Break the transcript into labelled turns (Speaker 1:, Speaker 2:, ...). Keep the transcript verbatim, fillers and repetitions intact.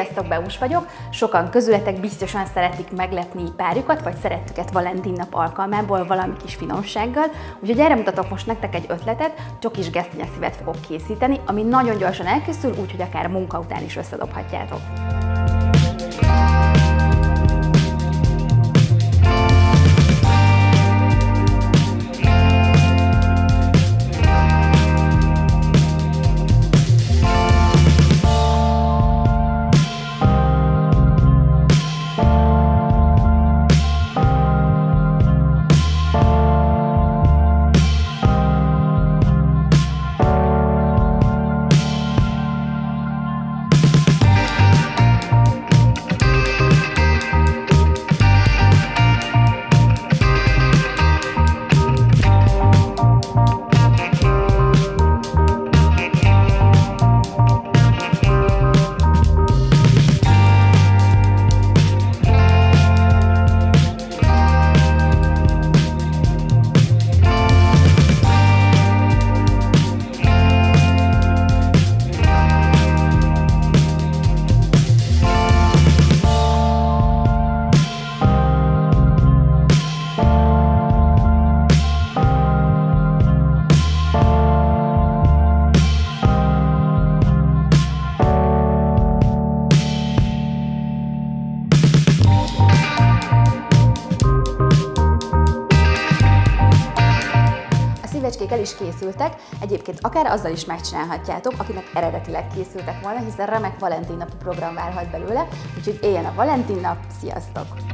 Speaker 1: Sziasztok, Beus vagyok! Sokan közületek biztosan szeretik meglepni párjukat, vagy szerettüket Valentin nap alkalmából valami kis finomsággal, úgyhogy erre mutatok most nektek egy ötletet, csokis gesztenyeszívet fogok készíteni, ami nagyon gyorsan elkészül, úgyhogy akár munka után is összedobhatjátok. Szívecskék el is készültek, egyébként akár azzal is megcsinálhatjátok, akinek eredetileg készültek volna, hiszen remek Valentin napi program várhat belőle, úgyhogy éljen a Valentin nap, sziasztok!